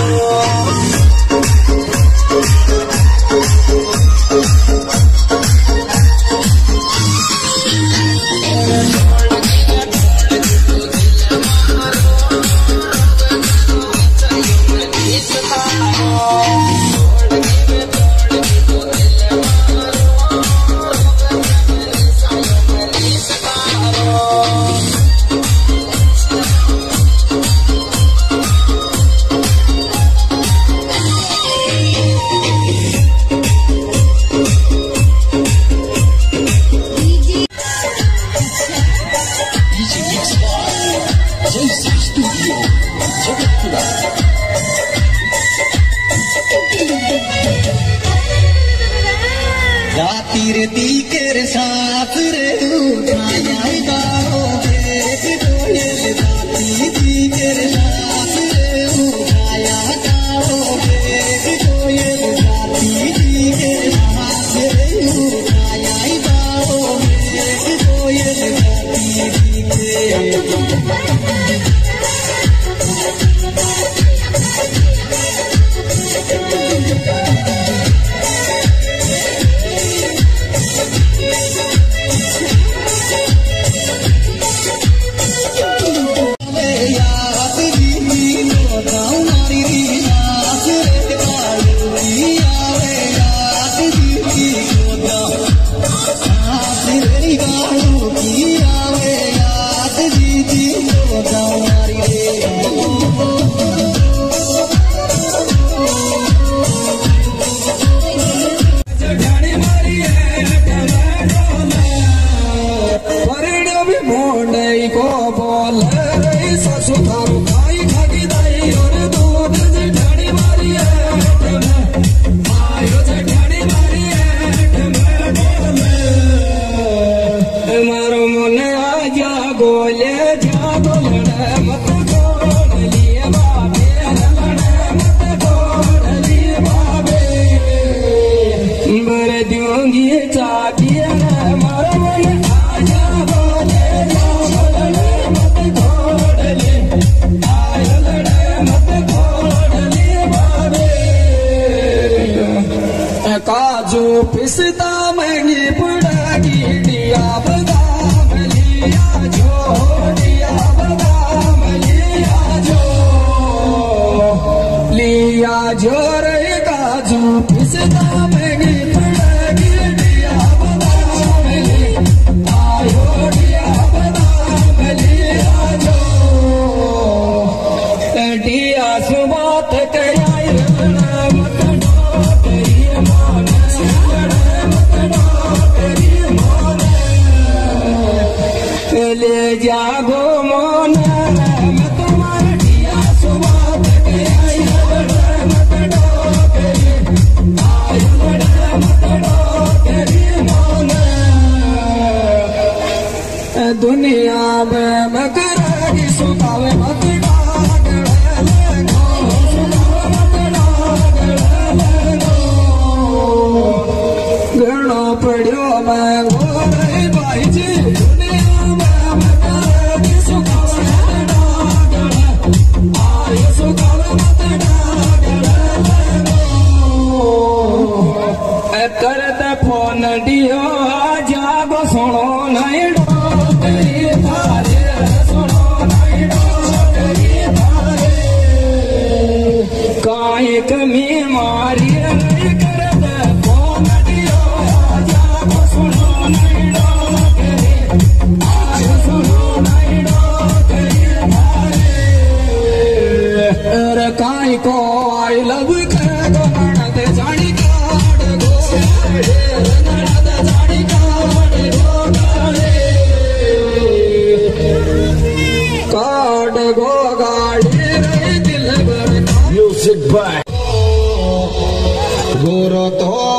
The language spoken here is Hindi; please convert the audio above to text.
रातिर दी कर साथ रे उठाया गाओ कोयल राती दी कर साथ रे उठाया गाओ कोयल राती दी कर साथ रे उठाया गाओ कोयल राती दी काजू पिस्ता महंगी पड़ेगी दिया बादाम लिया जो दिया बादाम लिया जो रे काजू पिस्ता महंगी पड़ेगी दिया बादाम आयो दिया बादाम लिया जो दिया सुबात कया ले जागो मोन मैं तुम्हारा दिया सुबात दुनिया में मकरागी सुनावे मत घणो पढ़ियो मैं भाई जी करत फोन दियो जागो सुनो नहीं डोकरी थारे सुनो नहीं डोकरी थारे काहे कमी मारी नहीं करत फोन दियो जागो सुनो नहीं डोकरी आयो सुनो नहीं डोकरी थारे काहे को आई लव करेगो ननद जानी म्यूजिक बाय गोरो तो